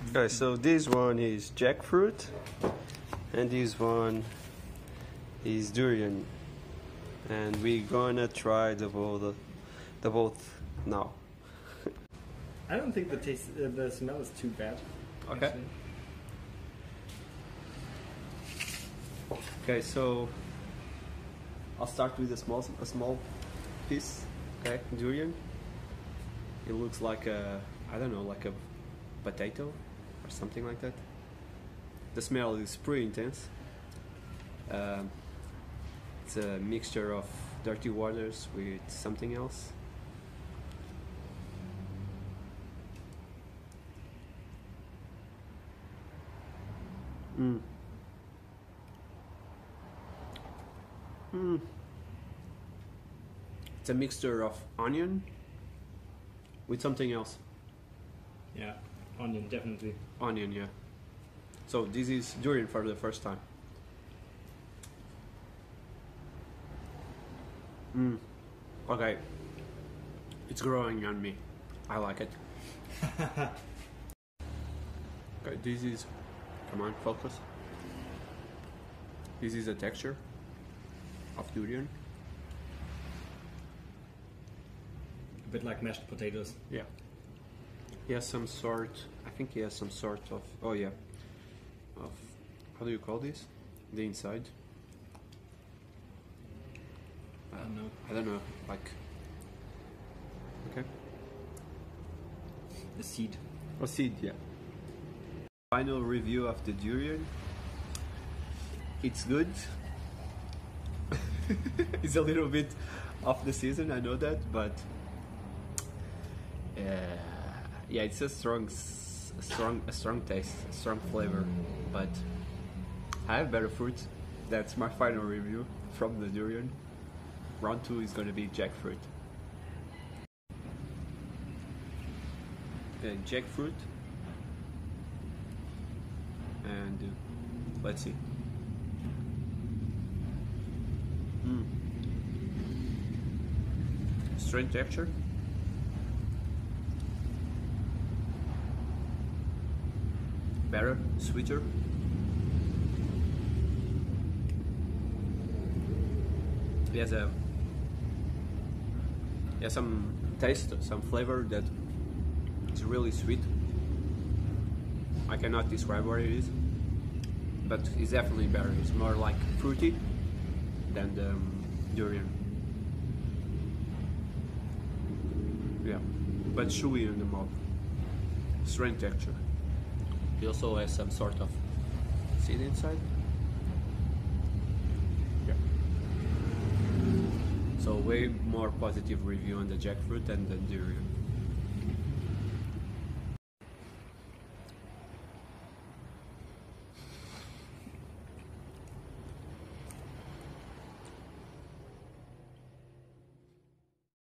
Okay, so this one is jackfruit, and this one is durian, and we're gonna try the both now. I don't think the smell is too bad. Okay. Actually. Okay, so I'll start with a small piece. Okay, durian. It looks like I don't know, like a potato or something like that. The smell is pretty intense. It's a mixture of dirty waters with something else. It's a mixture of onion with something else. Yeah, onion, definitely. Onion, yeah. So this is durian for the first time. Okay. It's growing on me. I like it. Okay, this is... Come on, focus. This is the texture of durian. A bit like mashed potatoes. Yeah. He has some sort... I think he has some sort of... Oh yeah. Of... How do you call this? The inside? I don't know. I don't know. Like... Okay. The seed. A seed, yeah. Final review of the durian. It's good. It's a little bit off the season, I know that, but yeah, it's a strong taste, a strong flavor. But I have better fruit. That's my final review from the durian. Round 2 is gonna be jackfruit. Jackfruit, and let's see. Strange texture. Better, sweeter. It has some taste, some flavor that is really sweet. I cannot describe what it is, but it's definitely better. It's more like fruity than the durian. Yeah, but chewy in the mouth. Strange texture. It also has some sort of seed inside. Yeah. So way more positive review on the jackfruit than the durian.